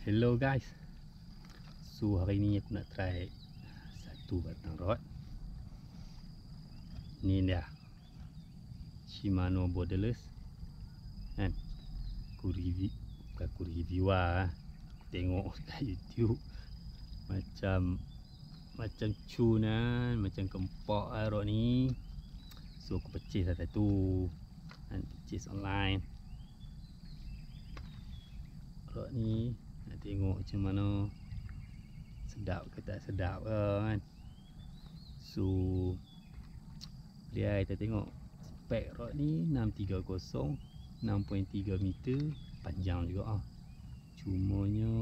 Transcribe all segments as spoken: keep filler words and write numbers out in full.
Hello guys. So hari ni aku nak try satu batang rod. Ni dia Shimano Borderless kan. Aku review, bukan aku review lah, aku tengok kat YouTube macam macam cun kan, macam kempok lah rod ni. So aku purchase lah satu kan, purchase online. Rod ni nak tengok macam mana, sedap ke tak sedap ke kan. So dia kita tengok spek rod ni enam tiga kosong, enam titik tiga meter, panjang juga ah. Cumanya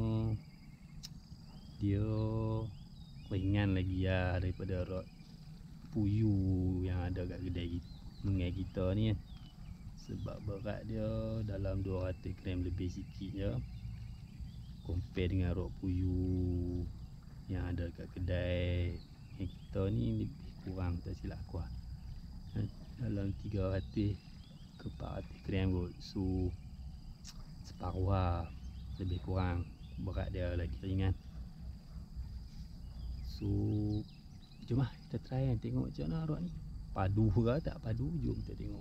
dia ringan lagi lah daripada rod puyuh yang ada kat kedai mengai kita ni kan. Sebab berat dia dalam dua ratus gram lebih sikit je, compare dengan rod puyuh yang ada kat kedai yang kita ni lebih kurang, tak silap aku lah, dalam tiga ratus ke empat ratus gram kot. So separuh lah, lebih kurang, berat dia lagi ringan. So jom lah kita try kan, tengok macam mana rod ni, padu ke tak padu, jom kita tengok.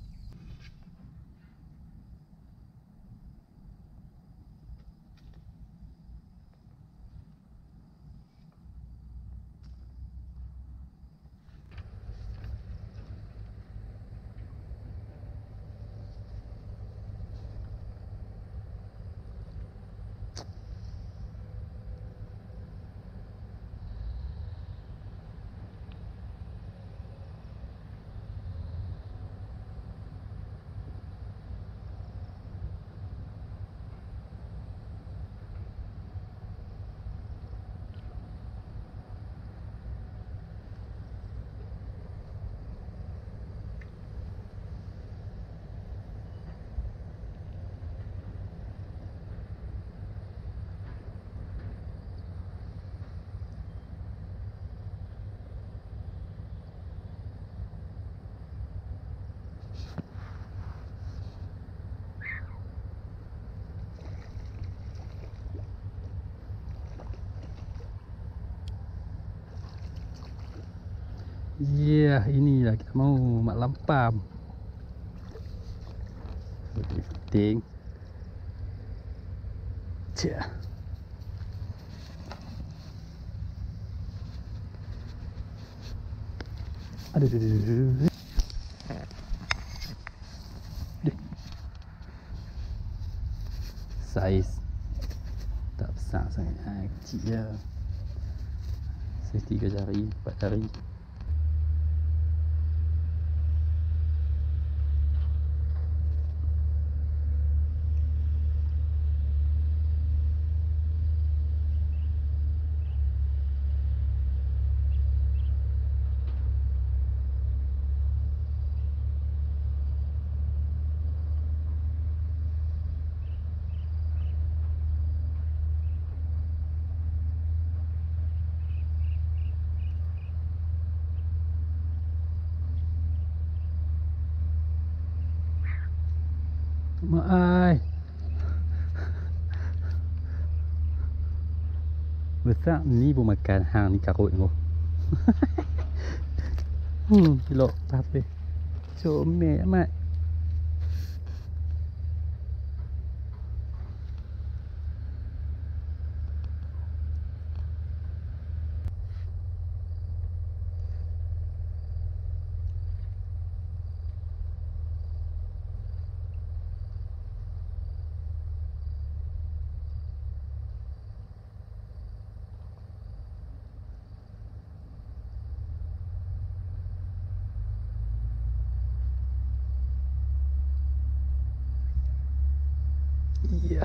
Ya, yeah, inilah kita mau mak lampam. Penting. Cia. Aduh, aduh, aduh, aduh. Saiz tak besar sangat, ha, kecil je. Saiz tiga jari, empat jari. Mak ai. Besar ni pun makan hang ni karut tu. Hmm, elok apa? Comel amat. Iya.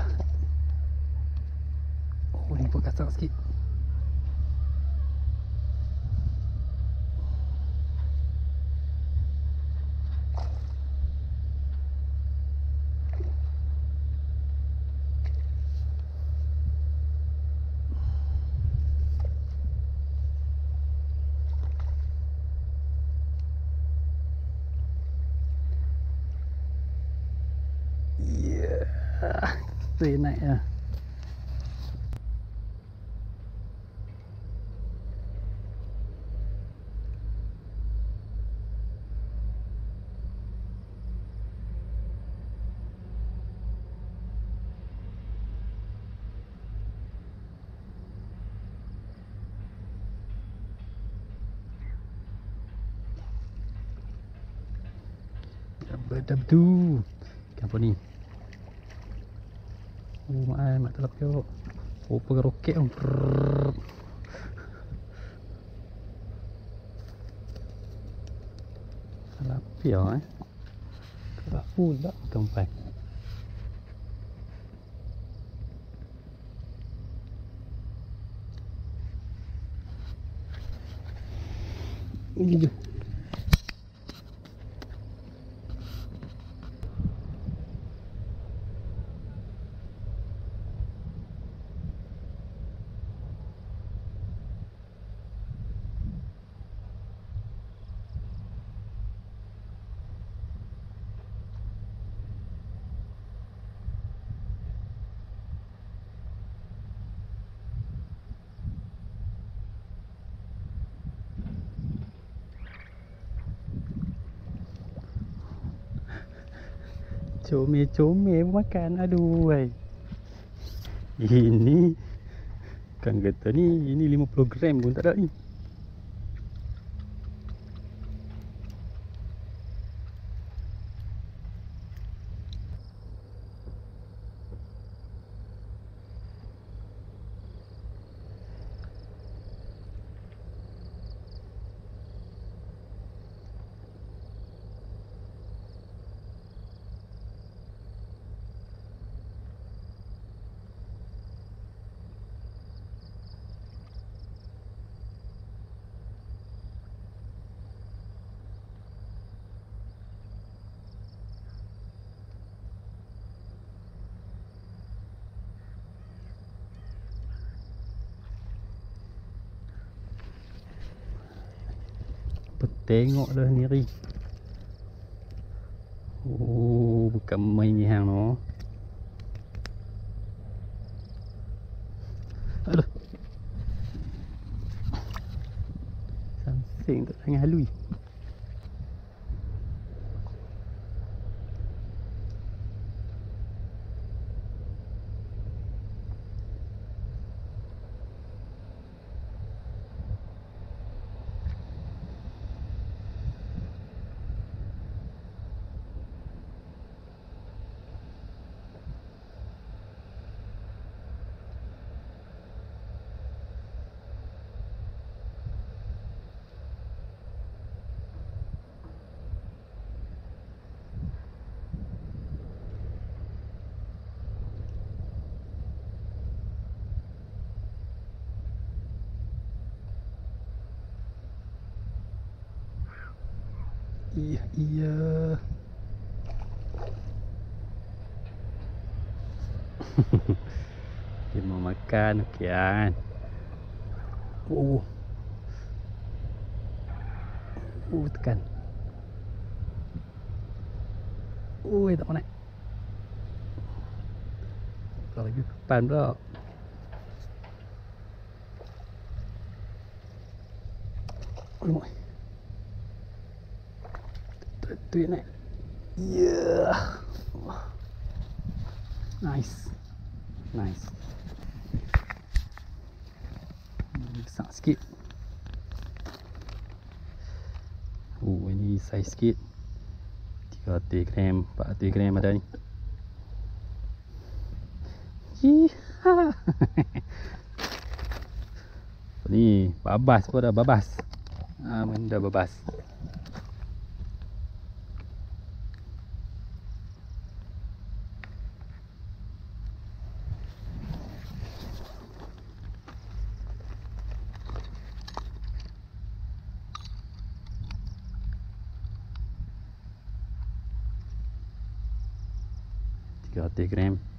Oh, ni pun kasar sikit. Iya. Yeah. Tu naik lah. sedap tu. Ikan apa ni? Oh, mak ai, mak telap yo. Oh, pakai roket tu. Tilapia eh. Kerak pula ikan pai. Ini je. Comel-comel makan. Aduh, ay. Ini kan kata ni, ini lima puluh gram pun tak ada ni. Tengok dah ni ri. Oh, bukan main ni hang no. Aduh. Sangsing tak sangat halui. Iya, iya. Dia mau makan, okean. Oh. Oh, tekan. Oh, tak mau naik. Kalau lagi ke depan pula. Oh, tu yang naik. Yeah. Nice. Nice. Besar sikit. Oh, ini saiz sikit. tiga ratus gram, empat ratus gram ada ni. Ni babas pun dah babas. Ah, benda babas. tiga ratus gram.